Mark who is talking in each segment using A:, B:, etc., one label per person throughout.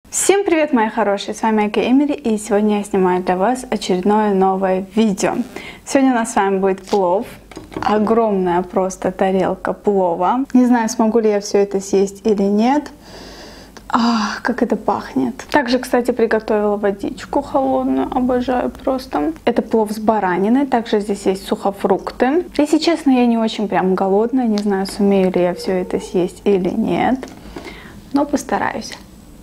A: Всем привет, мои хорошие, с вами Айка Эмили, и сегодня я снимаю для вас очередное новое видео. Сегодня у нас с вами будет плов, огромная просто тарелка плова. Не знаю, смогу ли я все это съесть или нет. Ах, как это пахнет. Также, кстати, приготовила водичку холодную, обожаю просто. Это плов с бараниной, также здесь есть сухофрукты. Если честно, я не очень прям голодная, не знаю, сумею ли я все это съесть или нет, но постараюсь.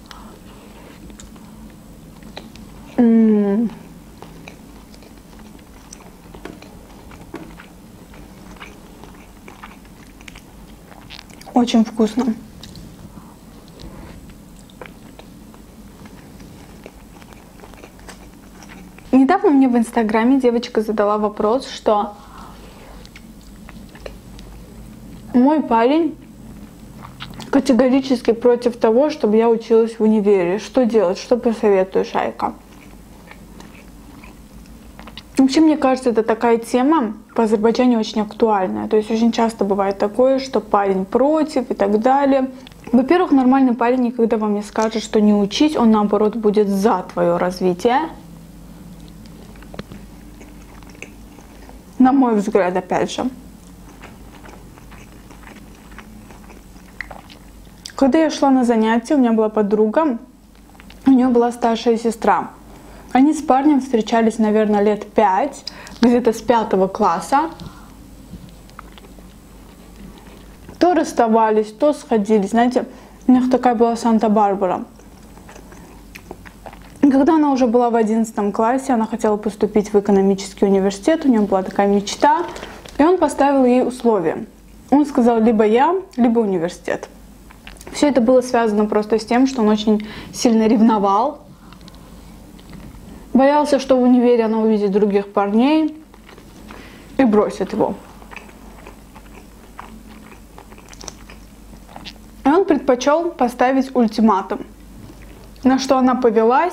A: Очень вкусно. Недавно мне в Инстаграме девочка задала вопрос, что мой парень категорически против того, чтобы я училась в универе. Что делать? Что посоветуешь, Айка? Вообще, мне кажется, это такая тема в Азербайджане очень актуальная. То есть очень часто бывает такое, что парень против и так далее. Во-первых, нормальный парень никогда вам не скажет, что не учись, он наоборот будет за твое развитие. На мой взгляд, опять же. Когда я шла на занятия, у меня была подруга, у нее была старшая сестра. Они с парнем встречались, наверное, лет 5, где-то с 5 класса. То расставались, то сходились. Знаете, у них такая была Санта-Барбара. Когда она уже была в 11 классе, она хотела поступить в экономический университет, у нее была такая мечта, и он поставил ей условия. Он сказал, либо я, либо университет. Все это было связано просто с тем, что он очень сильно ревновал. Боялся, что в универе она увидит других парней и бросит его. И он предпочел поставить ультиматум, на что она повелась.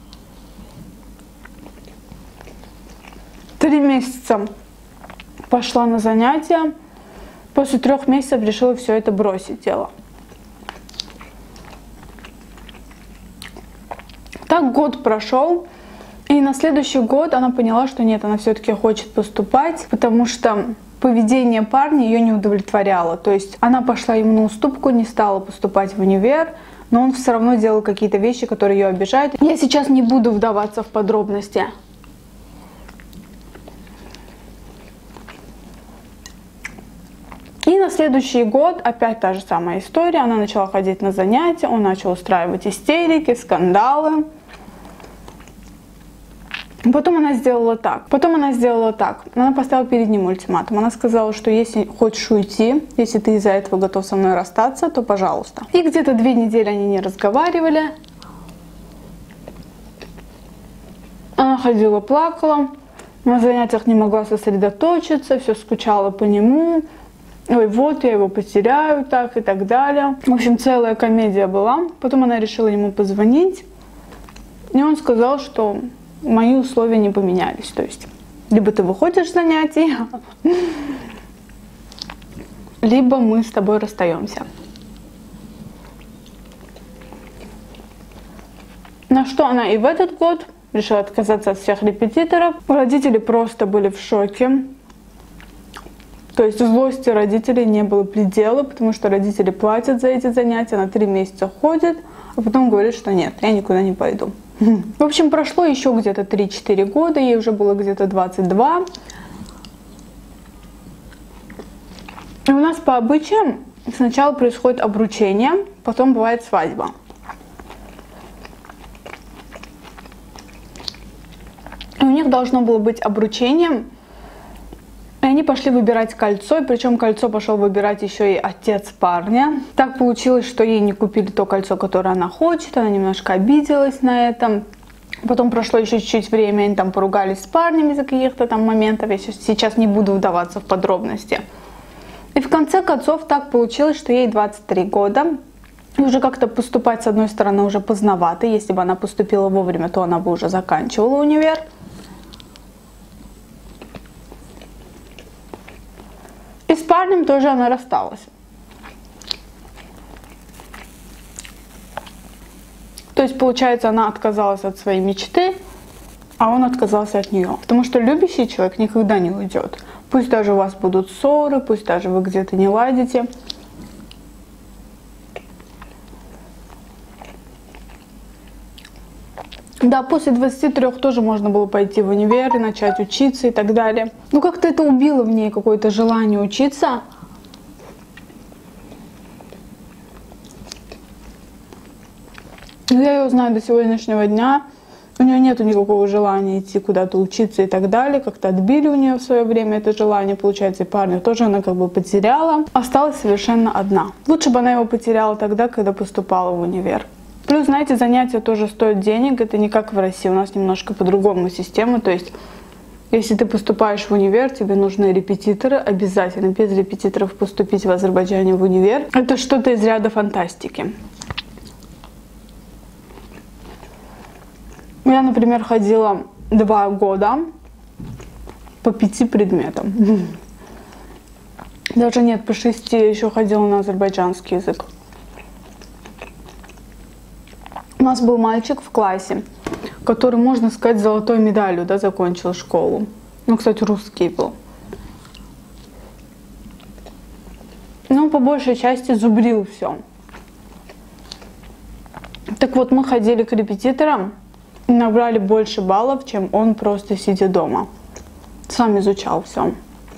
A: 3 месяца пошла на занятия, после 3 месяцев решила все это бросить дело. Так год прошел. И на следующий год она поняла, что нет, она все-таки хочет поступать, потому что поведение парня ее не удовлетворяло. То есть она пошла ему на уступку, не стала поступать в универ, но он все равно делал какие-то вещи, которые ее обижают. Я сейчас не буду вдаваться в подробности. И на следующий год опять та же самая история. Она начала ходить на занятия, он начал устраивать истерики, скандалы. Потом она сделала так. Она поставила перед ним ультиматум. Она сказала, что если хочешь уйти, если ты из-за этого готов со мной расстаться, то пожалуйста. И где-то 2 недели они не разговаривали. Она ходила, плакала. На занятиях не могла сосредоточиться, все скучала по нему. Ой, вот я его потеряю, так и так далее. В общем, целая комедия была. Потом она решила ему позвонить. И он сказал, что мои условия не поменялись. То есть, либо ты выходишь с занятий, либо мы с тобой расстаемся. На что она и в этот год решила отказаться от всех репетиторов. Родители просто были в шоке. То есть злости родителей не было предела, потому что родители платят за эти занятия, на 3 месяца ходят, а потом говорят, что нет, я никуда не пойду. В общем, прошло еще где-то 3-4 года, ей уже было где-то 22. И у нас по обычаям сначала происходит обручение, потом бывает свадьба. И у них должно было быть обручение, и они пошли выбирать кольцо, и причем кольцо пошел выбирать еще и отец парня. Так получилось, что ей не купили то кольцо, которое она хочет, она немножко обиделась на это. Потом прошло еще чуть-чуть время, они там поругались с парнем из-за каких-то там моментов, я сейчас не буду вдаваться в подробности. И в конце концов так получилось, что ей 23 года. И уже как-то поступать, с одной стороны, уже поздновато. Если бы она поступила вовремя, то она бы уже заканчивала универ. И с парнем тоже она рассталась. То есть, получается, она отказалась от своей мечты, а он отказался от нее. Потому что любящий человек никогда не уйдет. Пусть даже у вас будут ссоры, пусть даже вы где-то не ладите. Да, после 23 тоже можно было пойти в универ и начать учиться и так далее. Ну, как-то это убило в ней какое-то желание учиться. Я ее знаю до сегодняшнего дня. У нее нет никакого желания идти куда-то учиться и так далее. Как-то отбили у нее в свое время это желание. Получается, и парня тоже она как бы потеряла. Осталась совершенно одна. Лучше бы она его потеряла тогда, когда поступала в универ. Плюс, знаете, занятия тоже стоят денег. Это не как в России. У нас немножко по-другому система. То есть, если ты поступаешь в универ, тебе нужны репетиторы. Обязательно без репетиторов поступить в Азербайджане в универ. Это что-то из ряда фантастики. Я, например, ходила 2 года по 5 предметам. Даже нет, по 6 еще ходила на азербайджанский язык. У нас был мальчик в классе, который, можно сказать, золотой медалью, да, закончил школу. Ну, кстати, русский был. Ну, по большей части зубрил все. Так вот, мы ходили к репетиторам. Набрали больше баллов, чем он просто сидя дома. Сам изучал все.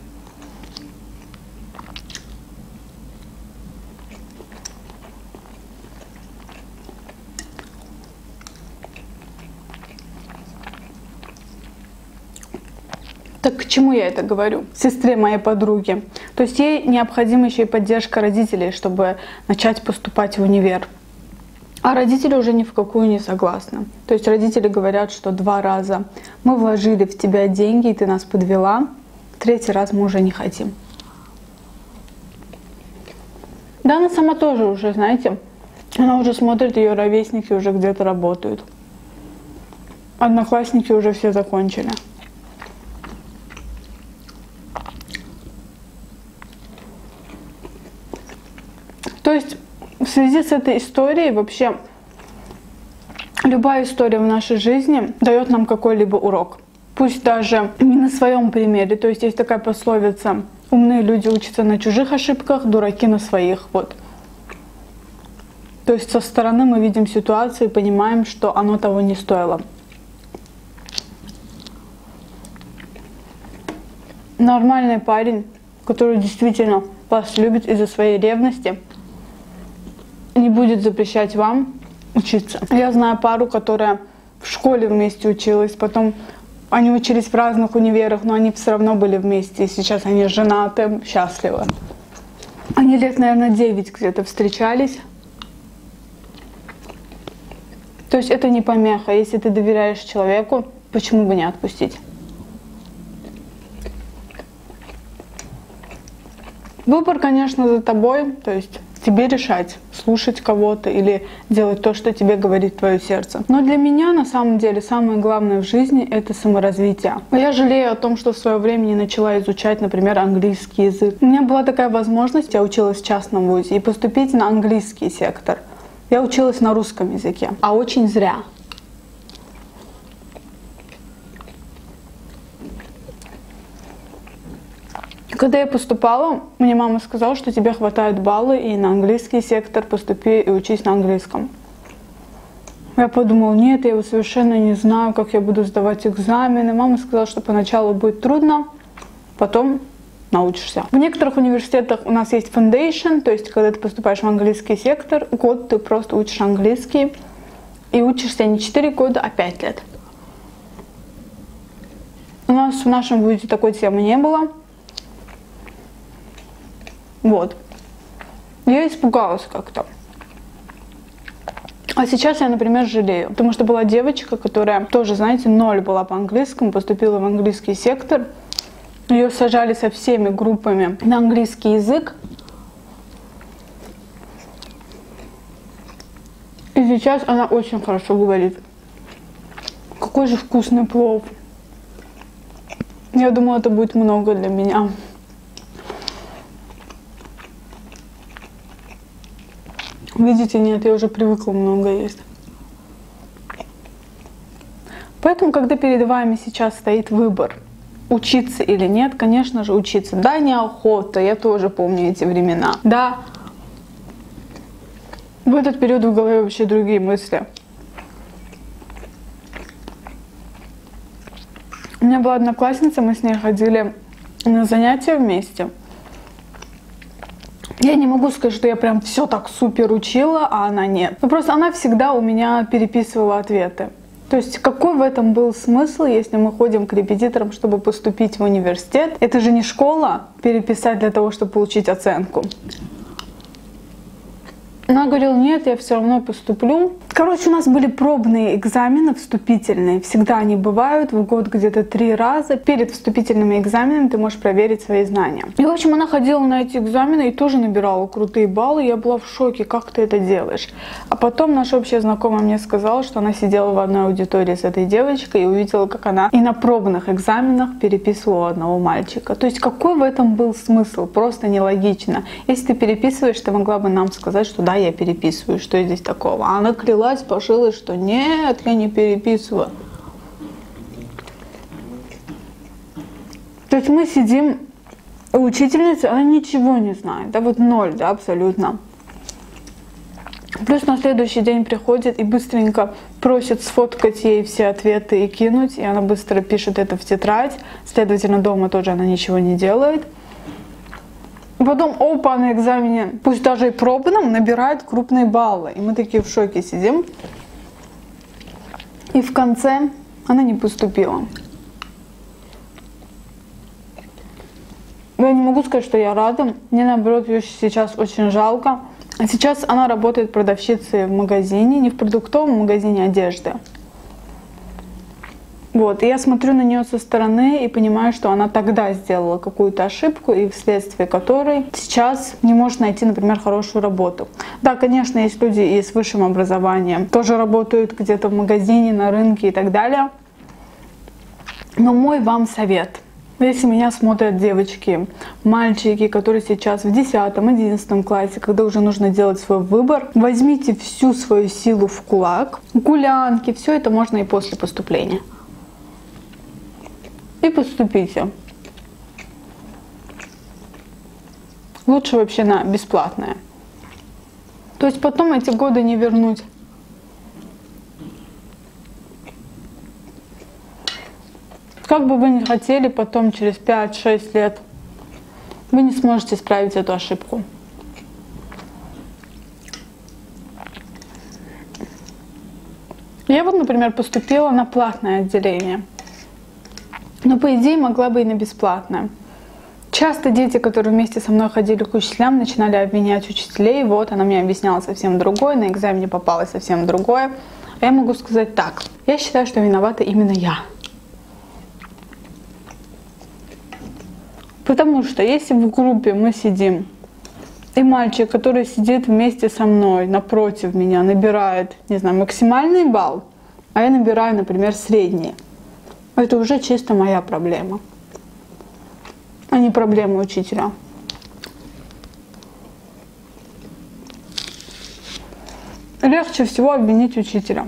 A: Так к чему я это говорю? Сестре моей подруги. То есть ей необходима еще и поддержка родителей, чтобы начать поступать в универ. А родители уже ни в какую не согласны. То есть родители говорят, что 2 раза мы вложили в тебя деньги, и ты нас подвела, 3-й раз мы уже не хотим. Да, она сама тоже уже, знаете, она уже смотрит, ее ровесники уже где-то работают. Одноклассники уже все закончили. То есть в связи с этой историей вообще любая история в нашей жизни дает нам какой-либо урок. Пусть даже не на своем примере. То есть есть такая пословица: умные люди учатся на чужих ошибках, дураки на своих. Вот. То есть со стороны мы видим ситуацию и понимаем, что оно того не стоило. Нормальный парень, который действительно вас любит из-за своей ревности, не будет запрещать вам учиться. Я знаю пару, которая в школе вместе училась, потом они учились в разных универах, но они все равно были вместе, и сейчас они женаты, счастливы. Они лет, наверное, 9 где-то встречались. То есть это не помеха. Если ты доверяешь человеку, почему бы не отпустить? Выбор, конечно, за тобой, то есть тебе решать, слушать кого-то или делать то, что тебе говорит твое сердце. Но для меня, на самом деле, самое главное в жизни — это саморазвитие. Я жалею о том, что в свое время не начала изучать, например, английский язык. У меня была такая возможность, я училась в частном вузе, и поступить на английский сектор. Я училась на русском языке, а очень зря. Когда я поступала, мне мама сказала, что тебе хватает баллы, и на английский сектор поступи и учись на английском. Я подумала, нет, я его совершенно не знаю, как я буду сдавать экзамены. Мама сказала, что поначалу будет трудно, потом научишься. В некоторых университетах у нас есть foundation, то есть когда ты поступаешь в английский сектор, год ты просто учишь английский, и учишься не 4 года, а 5 лет. У нас в нашем вузе такой темы не было. Вот. Я испугалась как-то. А сейчас я, например, жалею. Потому что была девочка, которая тоже, знаете, 0 была по английскому, поступила в английский сектор. Ее сажали со всеми группами на английский язык. И сейчас она очень хорошо говорит. Какой же вкусный плов. Я думала, это будет много для меня. Видите, нет, я уже привыкла много есть. Поэтому, когда перед вами сейчас стоит выбор, учиться или нет, конечно же, учиться. Да, неохота, я тоже помню эти времена. Да, в этот период в голове вообще другие мысли. У меня была одноклассница, мы с ней ходили на занятия вместе. Я не могу сказать, что я прям все так супер учила, а она нет. Но просто она всегда у меня переписывала ответы. То есть какой в этом был смысл, если мы ходим к репетиторам, чтобы поступить в университет? Это же не школа переписать для того, чтобы получить оценку. Она говорила, нет, я все равно поступлю. Короче, у нас были пробные экзамены вступительные. Всегда они бывают в год где-то 3 раза. Перед вступительными экзаменами ты можешь проверить свои знания. И, в общем, она ходила на эти экзамены и тоже набирала крутые баллы. Я была в шоке, как ты это делаешь. А потом наша общая знакомая мне сказала, что она сидела в одной аудитории с этой девочкой и увидела, как она и на пробных экзаменах переписывала одного мальчика. То есть какой в этом был смысл? Просто нелогично. Если ты переписываешь, ты могла бы нам сказать, что да, я переписываю, что здесь такого. А она клялась, пошилась, что нет, я не переписываю. То есть мы сидим, учительница, она ничего не знает, да, вот ноль, да, абсолютно. Плюс на следующий день приходит и быстренько просит сфоткать ей все ответы и кинуть, и она быстро пишет это в тетрадь, следовательно, дома тоже она ничего не делает. Потом, опа, на экзамене, пусть даже и пробном, набирает крупные баллы. И мы такие в шоке сидим. И в конце она не поступила. Я не могу сказать, что я рада. Мне, наоборот, ее сейчас очень жалко. А сейчас она работает продавщицей в магазине, не в продуктовом магазине одежды. Вот, и я смотрю на нее со стороны и понимаю, что она тогда сделала какую-то ошибку, и вследствие которой сейчас не может найти, например, хорошую работу. Да, конечно, есть люди и с высшим образованием, тоже работают где-то в магазине, на рынке и так далее. Но мой вам совет. Если меня смотрят девочки, мальчики, которые сейчас в 10-11 классе, когда уже нужно делать свой выбор, возьмите всю свою силу в кулак, гулянки, все это можно и после поступления. И поступите. Лучше вообще на бесплатное. То есть потом эти годы не вернуть. Как бы вы ни хотели, потом через 5-6 лет вы не сможете исправить эту ошибку. Я вот, например, поступила на платное отделение. Но, по идее, могла бы и на бесплатное. Часто дети, которые вместе со мной ходили к учителям, начинали обвинять учителей. Вот, она мне объясняла совсем другое, на экзамене попалось совсем другое. А я могу сказать так. Я считаю, что виновата именно я. Потому что если в группе мы сидим, и мальчик, который сидит вместе со мной, напротив меня, набирает, не знаю, максимальный балл, а я набираю, например, средний, это уже чисто моя проблема, а не проблема учителя. Легче всего обвинить учителя.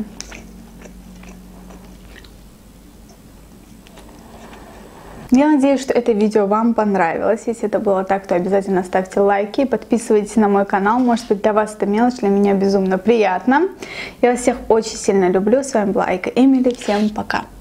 A: Я надеюсь, что это видео вам понравилось. Если это было так, то обязательно ставьте лайки и подписывайтесь на мой канал. Может быть, для вас это мелочь, для меня безумно приятно. Я вас всех очень сильно люблю. С вами была Айка Эмили. Всем пока!